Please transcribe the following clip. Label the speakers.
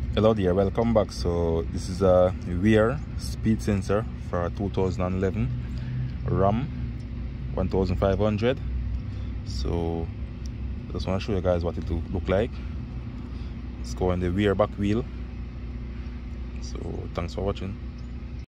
Speaker 1: Hello there, welcome back. So this is a Wear speed sensor for a 2011 Ram 1500. So I just want to show you guys what it look like. Let's go on the rear back wheel. So thanks for watching.